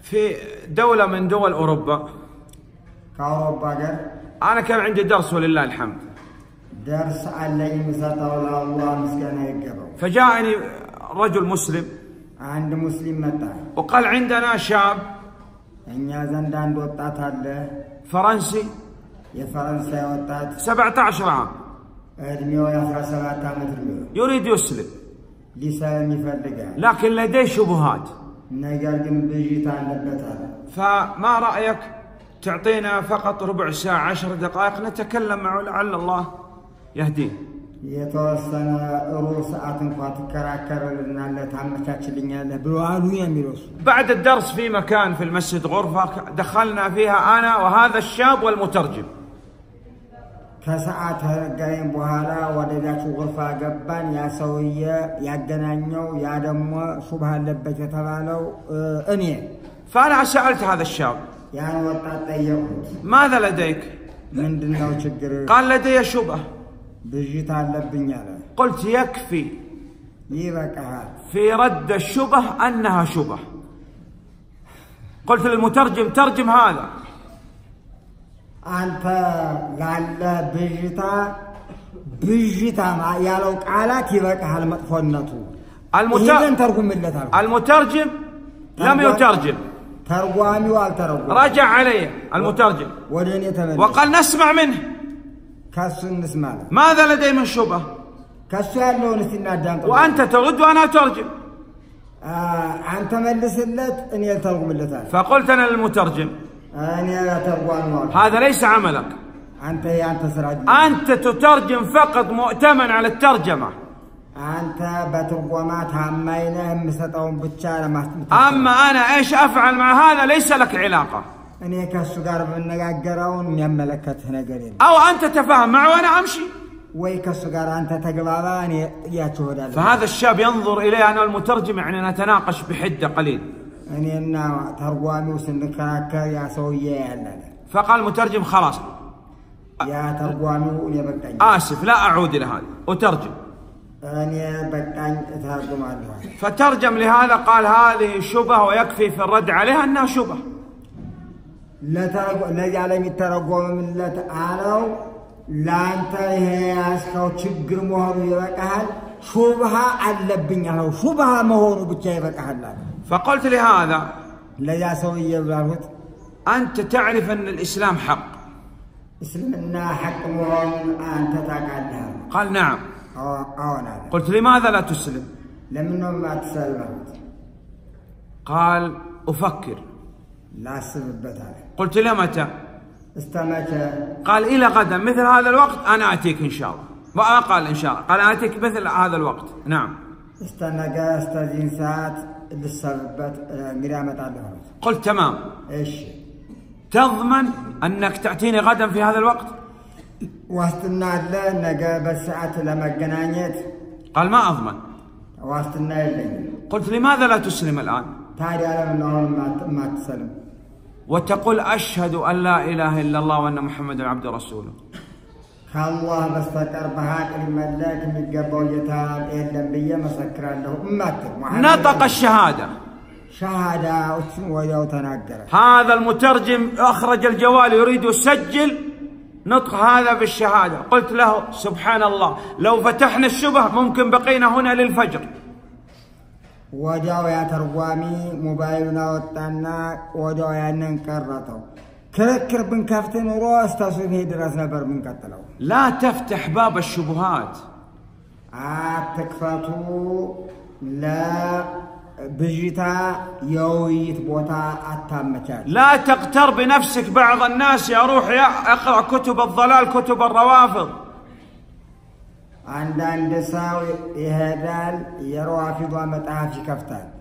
في دولة من دول أوروبا. كأوروبا قال أنا كان عندي درس ولله الحمد. درس على مسطر الله مسكنا يقبل. فجاءني رجل مسلم. عند مسلم متى. وقال عندنا شاب. إني زندان وطات هذا. فرنسي. يا فرنسي وطات. 17 عام. أدميو يا 17 عام. يريد يسلم. لسان يفلقه. لكن لديه شبهات. نقال جنب بيجي تعلبتها. فما رأيك تعطينا فقط ربع ساعة 10 دقائق نتكلم معه لعل الله يهديه. يتوسن روس أتنقاط كراكر لنا اللي تعمتش لنا بالوالو يميلوس. بعد الدرس في مكان في المسجد غرفة دخلنا فيها أنا وهذا الشاب والمترجم. كساعات هرجعين بوهلا ودجاج غرفة جبان يا سوية يا جنانيو يا دم شبه اللبة تبالو أني. فأنا سألت هذا الشاب. يعني وطات يهود. ماذا لديك؟ من دنيا وشجر. قال لدي شبه. بيجيت على اللبنية. قلت يكفي. يبقى في رد الشبه أنها شبه. قلت للمترجم ترجم هذا. أنت قال بيجيتا يا لو قالك يبقى على مطفنته. المترجم لم يترجم. ترجمي والترجم. رجع علي المترجم. ودني تمام. وقال نسمع منه. كسر نسمع. ماذا لدي من شبه؟ كسر لو نسينا دانك. وأنت ترد وأنا أترجم. أنت ملس اللت إني أترجم اللتان. فقلت أنا للمترجم. أنا أترجم. هذا ليس عملك. أنت سرج. أنت تترجم فقط مؤتمن على الترجمة. أنت بترجمات عمينه مستوهم بتشارة ما. أما أنا إيش أفعل مع هذا ليس لك علاقة. أنا كسر بالنجاجرون يملكت هنا قليل. أو أنت تفهم معه وأنا أمشي. ويكسر أنت تجرباني يا شهود. فهذا الشاب ينظر إلي أنا المترجم يعني نتناقش بحدة قليل. يعني إن ترجمي وسنكراك يا سوية يا. فقال المترجم خلاص. يا ترجمي ونبقى. آسف لا أعود إلى هذا أترجم. أنا بقى أترجم عنها. فترجم لهذا قال هذه شبه ويكفي في الرد عليها أنها شبه. لا ترجم لا يعلم الترجم من لا تعالوا لا أنت هي أسكو تشجر مهر يبقى شبهة على بنيها شبهة مهر بتشي بقى. فقلت لهذا لا يسوي يبلغ. أنت تعرف أن الإسلام حق. إسلامنا حق مهر أنت تقعدها. قال نعم. نعم. قلت لماذا لا تسلم؟ لمنه ما تسلم. قال أفكر. لا سبب ذلك. قلت له متى؟ استمتع. قال إلى غدا مثل هذا الوقت أنا أتيك إن شاء الله. ما قال إن شاء الله قال أتيك مثل هذا الوقت. نعم. استنى استدين ساعات للسبب قرامة على. قلت تمام. إيش؟ تضمن أنك تأتيني غدا في هذا الوقت؟ واستنى لنا بس ساعات لما جنانيت. قال ما أضمن. واستنى لي. قلت لماذا لا تسلم الآن؟ تاري على من ما تسلم. وتقول أشهد أن لا إله إلا الله وأن محمدا عبد رسوله. الله بس فكر بها كلمة لك من قبويتها الأنبياء مسكر له نطق الشهادة. شهادة ويتناقر. هذا المترجم أخرج الجوال يريد يسجل نطق هذا بالشهادة. قلت له سبحان الله لو فتحنا الشبه ممكن بقينا هنا للفجر. وجاو يا ترجمي موبايلنا وطنا وجاو يا ننكرته. كركر بنكفتن وراس تصوير درس نبر بنكتلو. لا تفتح باب الشبهات. تكفتو لا بجيتا يويت بوتا أتامتان. لا تغتر بنفسك. بعض الناس يروح يقرأ كتب الضلال كتب الروافض. عندن دساوي يهدال يروافض ومتعافي كفتان.